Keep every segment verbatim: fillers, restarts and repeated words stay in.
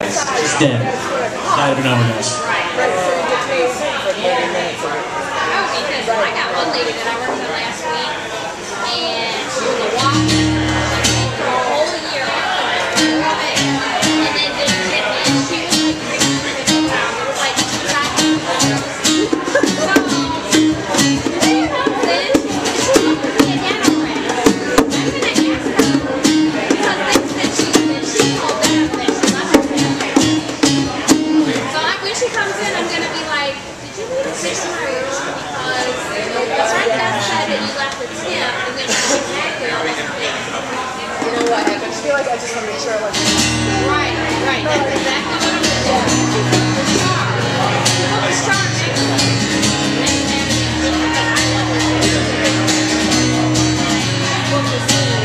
She's dead. Died of an overdose. Oh, because I got one lady that I worked with last week, and she was a walk for a whole year. And then they hit me, and she was like three hundred fifty pounds. It was like five hundred pounds. So, then then she looked at me again already. I'm going to ask her, because things that she, that she told them that she left her family. So I, when she comes in, I'm going to be like, did you leave a fish room? Because the front desk said that you left the tip, and then exactly all this thing. You know what? I just feel like I just want to make sure I like. Right, right. That's exactly what I'm going to do. The star. Put the star next to it. And then because I love this thing. Book the scene.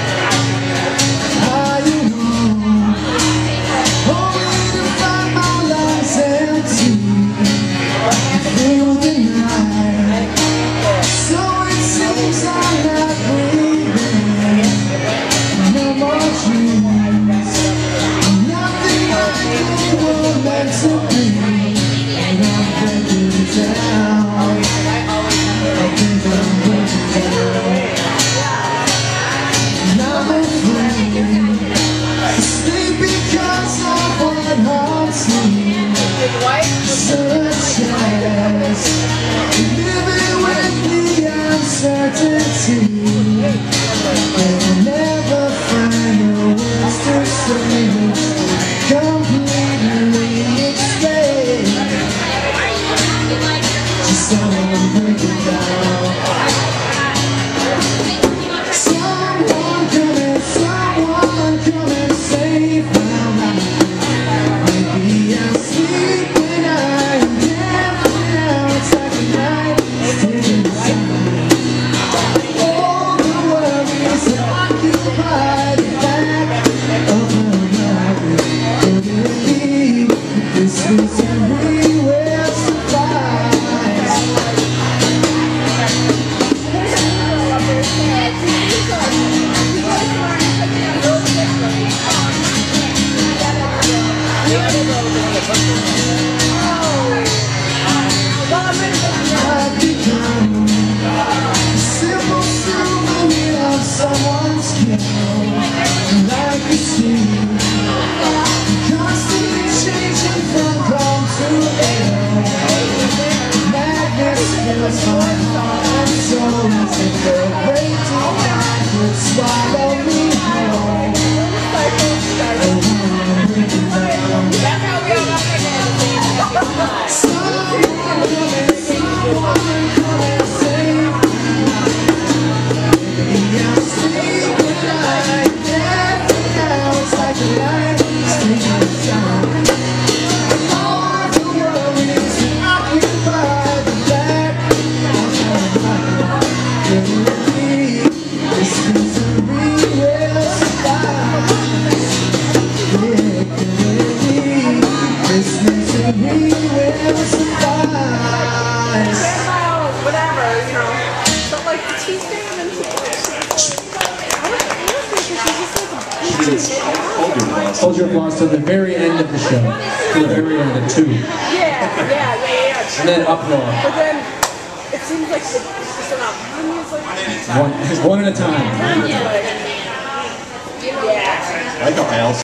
Hold your applause to the very end of the show. To the very end of two. Yeah, yeah, yeah, yeah. And then uproar. But then it seems like it's just enough. One, one at a time. Yeah. I like how I also